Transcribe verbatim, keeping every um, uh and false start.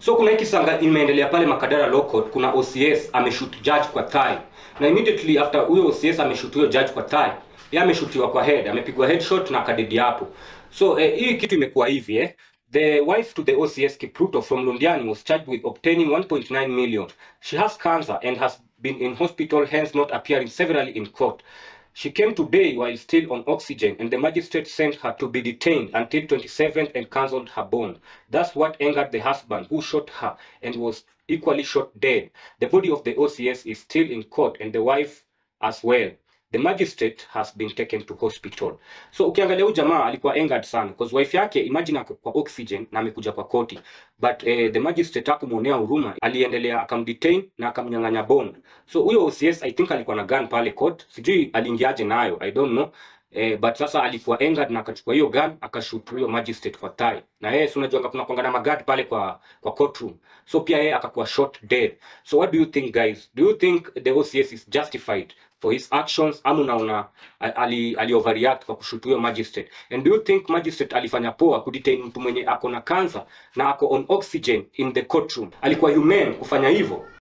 So kuna hiki sanga imeendelea pale Makadara Law Court, kuna O C S ameshoot judge kwa thigh. Na immediately after huyo O C S ameshoot huyo judge kwa thigh, yeye ameshootiwa kwa head, amepigwa headshot na akadedi hapo. So eh, hii kitu imekuwa hivi eh. The wife to the O C S Kipruto from Lundiani was charged with obtaining one point nine million. She has cancer and has been in hospital, hence not appearing severally in court. She came today while still on oxygen, and the magistrate sent her to be detained until twenty-seventh and cancelled her bond. That's what angered the husband, who shot her and was equally shot dead. The body of the O C S is still in court and the wife as well. The magistrate has been taken to hospital. So ukiangalia huyu jamaa alikuwa angered sana because wife yake, imagine ako kwa oxygen na amekuja kwa koti, but eh, the magistrate hakumuonea huruma, aliendelea akamdetain na akamnyang'anya bond. So huyo O C S I think alikuwa na gun pale court, sijui aliingiaje nayo, I don't know. Eh, but sasa alikuwa angered na akachukua hiyo gun akashoot huyo magistrate kwa thigh. Na yeye si unajua kuna kuanga na magadi pale kwa kwa courtroom. So pia yeye akakuwa shot dead. So what do you think, guys? Do you think the O C S is justified for his actions, ama unaona ali ali overreact kwa kushoot huyo magistrate? And do you think magistrate alifanya poa kudetain mtu mwenye ako na cancer na ako on oxygen in the courtroom? Alikuwa humane kufanya hivyo?